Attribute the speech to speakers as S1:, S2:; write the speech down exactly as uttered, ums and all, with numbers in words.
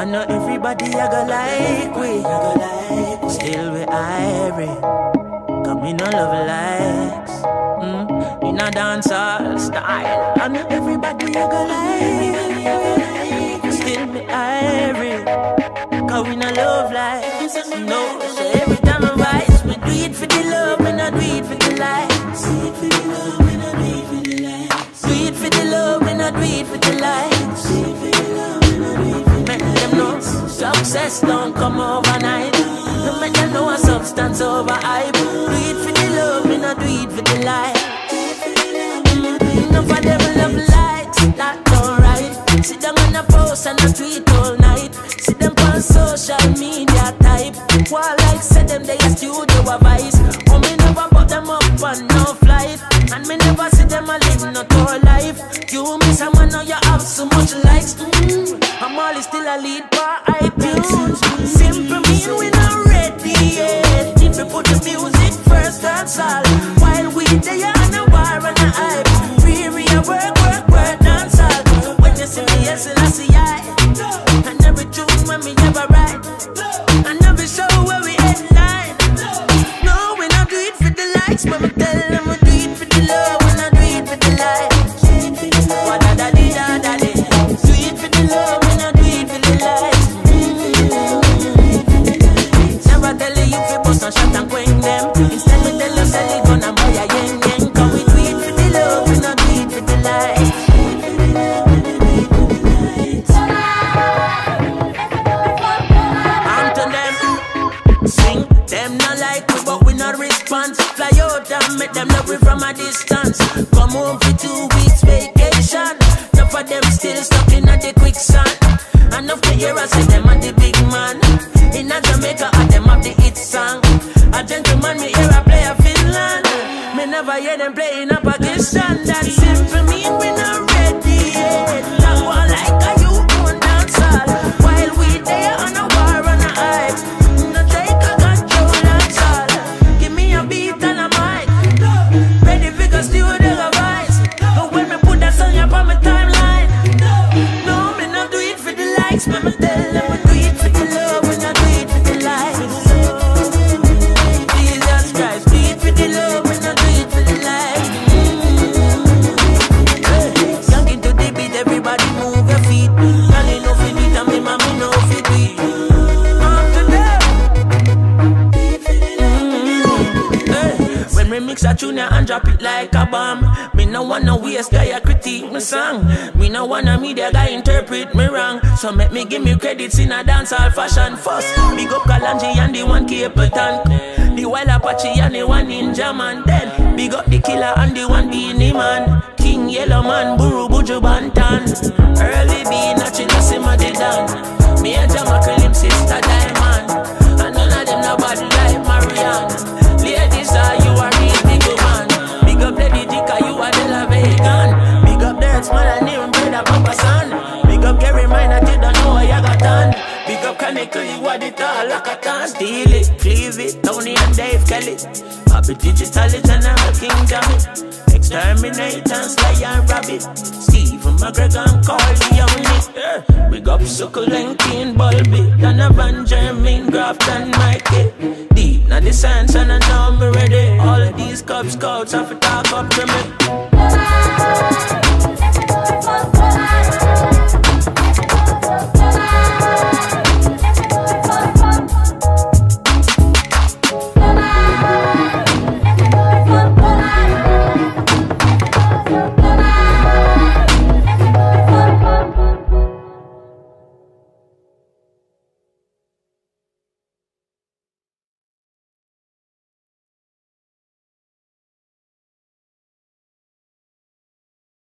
S1: I know everybody I go like we, still we irie. Cause me no love likes, mm, in a dancehall style. I know everybody I go like, still we irie. Cause we no love likes, no. So every time I rise, we do it for the love, we not do it for the likes. Do it for the love, we not do it for the likes. Do it for the love, we not do it for the likes. Do it for the love, we not do it for the likes. Make them know success don't come overnight. No make them know a substance over hype. Do it for the love, we not do it for the likes. Enough of them love likes, that don't right. Sit down on a post and a tweet all night. See them on social media type. While like say them they a studio a vice. Oh me never put them up on no flight. And me never see them a live no tour life. You miss someone now you have so much likes. mm. I'm always still a lead for iTunes. Simple mean we not ready yet. If we put the music first, that's all. While we there on a war and a hype. Free real work, work, work, dance all. When you see me, yes, and I see I. And every tune when me ever write. And every show where we headline. No, we not do it for the likes, but we tell them we do it for the love. We not do it for the likes. What da da di da da di. Do it for the love, we not do it for the likes. Never tell you if you bust and shot and quench them. Instead we tell you sell it gun and buy a yen yen. Cause we do it for the love, we not do it for the likes. Them not like we, but we not response. Fly out and make them love we from a distance. Come home for two weeks vacation. Enough of them still stuck in a the quicksand. Enough to hear us say them are the big man. In a Jamaica, and them have the hit song. A gentleman, me hear a play a Finland. Me never hear them playing a Pakistan. That simple mean we not ready yet. That one like a you on dance hall. While we there on a war on a hype. But me tell them we do it for the love, we not do it for the likes. Jesus Christ, do it for the love, we not do it for the likes. Young into the beat, everybody move your feet. Girl, you know fi do it and me mama know fi do it. After that, when we mix a tune and drop it like a bomb. Me no wanna waste guy a critique me song. Me no wanna media guy interpret me wrong. So make me give me credits in a dancehall fashion first. Big up Kalanji and the one Capleton. The Wild Apache and the one Ninja Man. Then big up the Killer and the one Beanie Man. King Yellow Man, Buru Buju Bantan. Early B, Nachi Nasima de Dan. Me and Jamaica him sister Diamond. And none of them nobody like Marianne. Ladies, are you are real big man. Big up Lady Dika, you are the La Vegan. Big up Dirts, man, and even brother Papa San. Big up Gary Minor, you don't know what you got done. Big up Kaneko, you are the tall like a tan. Steal it, cleave it, Tony and Dave Kelly. Happy Digital, it and I'm a King Jammy. Exterminate and Sly and Rabbit. Stephen McGregor and Carly Only. Yeah. Big up Succulent, King Bulby. Dan Van Jermaine, Graft and Mikey. Deep, now the science and I know me ready. All of these Cub Scouts have to talk up to me.